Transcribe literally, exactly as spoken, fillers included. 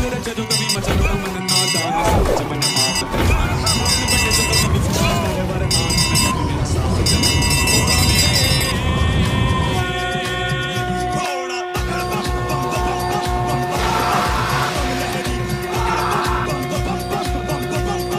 Io le cedo che mi faccio come non nota.